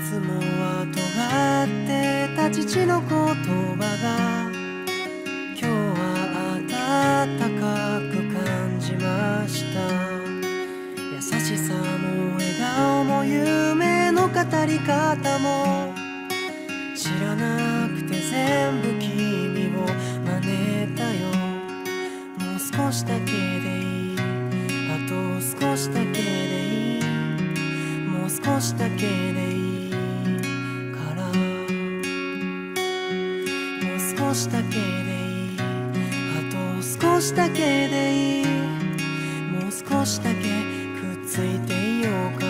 つもは尖ってた父の言葉が今日は温かく感じました。優しさも笑顔も夢の語り方も知らなくて全部君を真似たよ。もう少しだけでいい、あと少しだけでいい、もう少しだけでいいから、もう少しだけでいい、あと少しだけでいい、もう少しだけくっついていようか。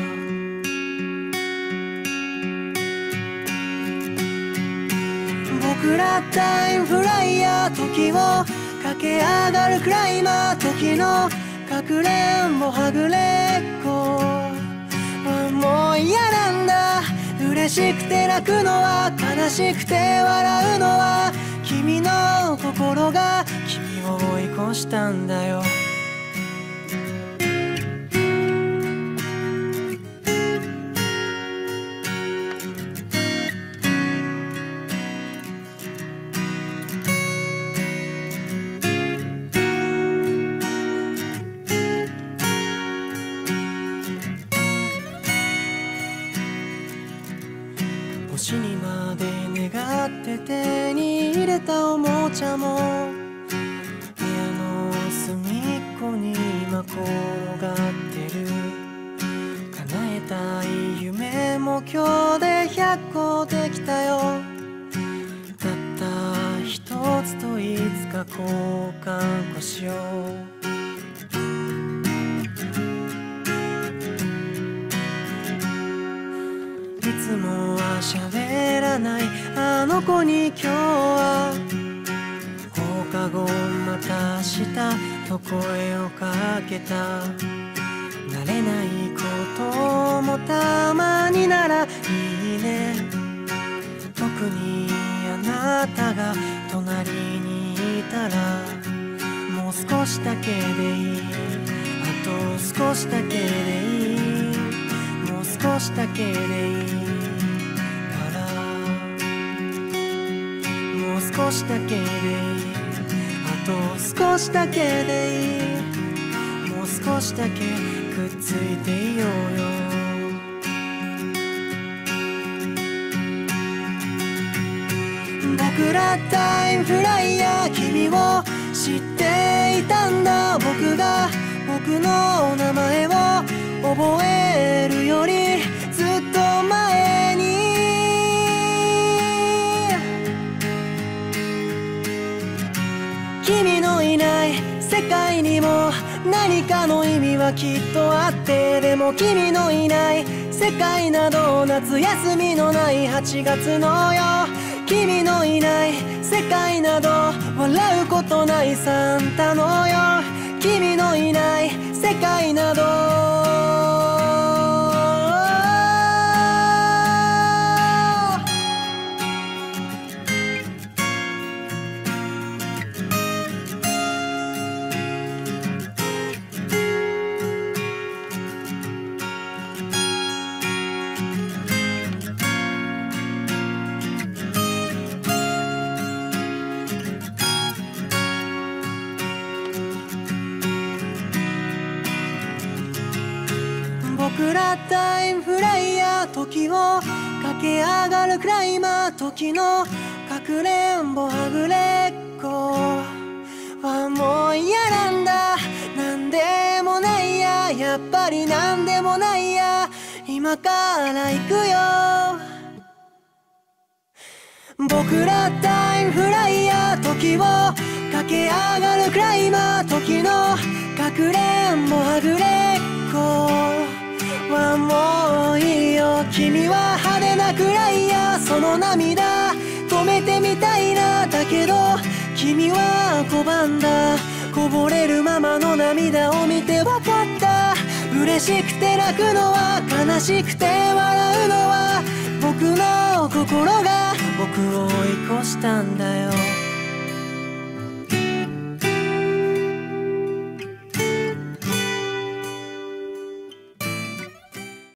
僕らタイムフライヤー、時を駆け上がるクライマー、時のかくれんぼはぐれっこはもう嫌なんだ。嬉しくて泣くのは、悲しくて笑うのは、君の心が君を追い越したんだよ。星にまで願って手に入れたおもちゃも部屋の隅っこに今転がってる。叶えたい夢も今日で100個できたよ。たった一つといつか交換こしよう。いつもは喋らないあの子に今日は放課後また明日と声をかけた。慣れないこともたまにならいいね。特にあなたが隣にいたらもう少しだけでいい、あと少しだけでいい、もう少しだけでいいから、もう少しだけでいい、あと少しだけでいい、もう少しだけくっついていようよ。僕らタイムフライヤー、君を知っていたんだ。僕が僕の名前を覚えるよりずっと前に、君のいない世界にも何かの意味はきっとあって、でも君のいない世界など夏休みのない8月の夜、君のいない世界など笑うことないサンタの夜、君のいない世界など僕らタイムフライヤー、時を駆け上がるクライマー、時のかくれんぼはぐれっこはもう嫌なんだ。なんでもないや、やっぱりなんでもないや、今から行くよ。僕らタイムフライヤー、時を駆け上がるクライマー、時のかくれんぼはぐれっこはもういいよ。君は派手なくらいや、その涙止めてみたいな。だけど君は拒んだ。こぼれるままの涙を見てわかった。嬉しくて泣くのは、悲しくて笑うのは、僕の心が僕を追い越したんだよ。